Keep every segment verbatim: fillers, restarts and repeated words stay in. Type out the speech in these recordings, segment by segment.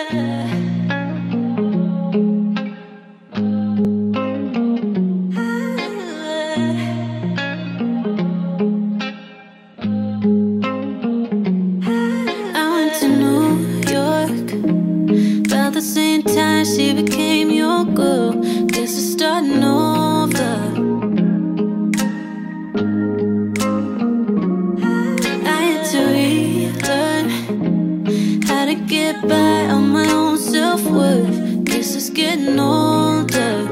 The same time she became your girl. Guess it's starting over. I had to relearn how to get by on my own self-worth. Guess it's getting older.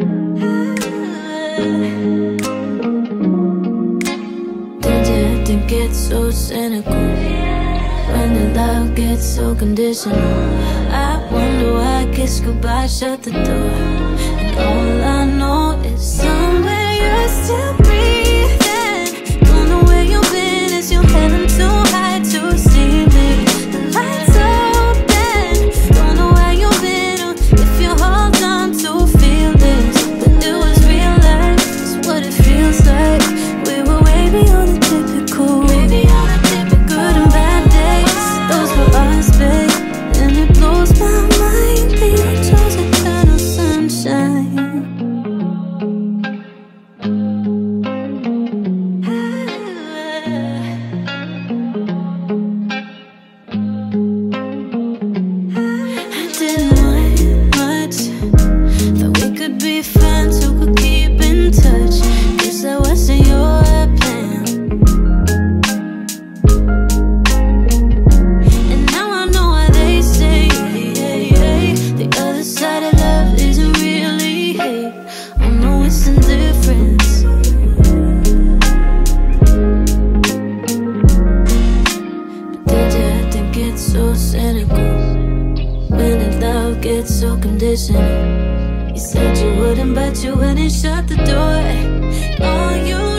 Did you have to get so cynical when the love gets so conditional? I wonder why I kiss goodbye, shut the door, and all I know is somewhere you're still breathing. Don't know where you've been, is your heaven too high to see me? The lights open. Don't know where you've been, or if you hold on to feelings, but it was real life, it's what it feels like. We were way beyond the typical, way beyond the typical. Good and bad days, those were us, babe. And it blows my mind that you chose eternal sunshine. I didn't want much, thought we could be friends who could keep in touch. Guess that wasn't your plan. And now I know why they say the other side of love isn't really hate. Oh no, it's indifference. But did you have to get so cynical when the love gets so conditional? You said you wouldn't, but you went and shut the door. All you